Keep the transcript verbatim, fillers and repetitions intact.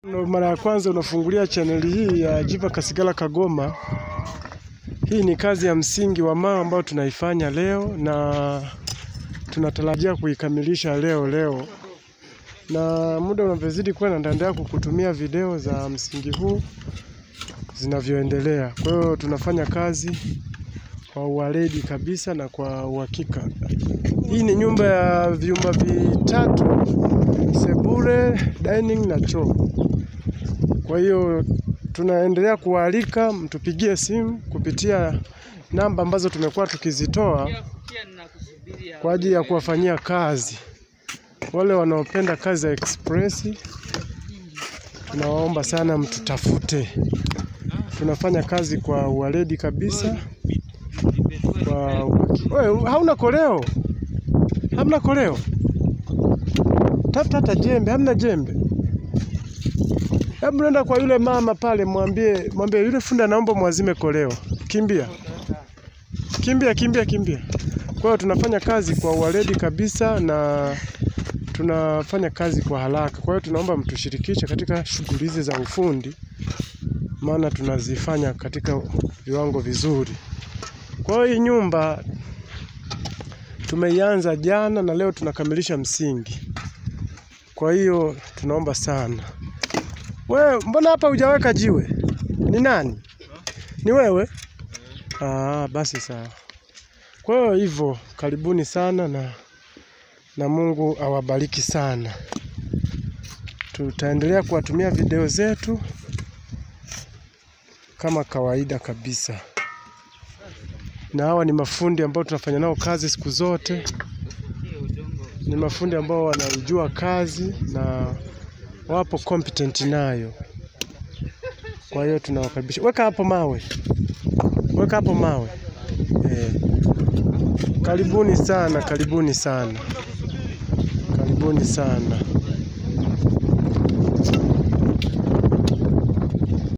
Mara ya kwanza unafungulia chaneli hii ya Jiva Kasigala Kagoma. Hii ni kazi ya msingi wa maa ambao tunaifanya leo na tunatarajia kuikamilisha leo leo. Na muda unavyozidi kwenda nitaendelea kukutumia video za msingi huu zinavyoendelea. Kwa hiyo tunafanya kazi kwa uweledi kabisa na kwa uhakika. Hii ni nyumba ya vyumba vitatu, sebule, dining na choo. Kwa hiyo tunaendelea kualika mtupigie simu kupitia namba ambazo tumekuwa tukizitoa kwa ajili ya kuwafanyia kazi. Wale wanaopenda kazi za express, tunawaomba sana mtutafute. Tunafanya kazi kwa uweledi kabisa. Kwa wewe hauna koleo? Hamna koleo? Tafuta hata jembe, hamna jembe. Hebu nenda kwa yule mama pale, mwambie mwambie yule funda naomba mwazime koleo. Kimbia. Kimbia kimbia kimbia. Kwa hiyo tunafanya kazi kwa uweledi kabisa na tunafanya kazi kwa haraka. Kwa hiyo tunaomba mtushirikishe katika shughuli hizi za ufundi, maana tunazifanya katika viwango vizuri. Kwa hiyo hii nyumba tumeianza jana na leo tunakamilisha msingi. Kwa hiyo tunaomba sana. Wewe mbona hapa hujaweka jiwe? Ni nani? Ni wewe? Ah, basi sawa. Kwa hiyo hivyo, karibuni sana na na Mungu awabariki sana. Tutaendelea kuwatumia video zetu kama kawaida kabisa. Na hawa ni mafundi ambao tunafanya nao kazi siku zote. Ni mafundi ambao wanaijua kazi na wapo competent nayo. Kwa hiyo tunawakaribisha. Weka hapo mawe. Weka hapo mawe. Eh. Karibuni sana, karibuni sana. Karibuni sana.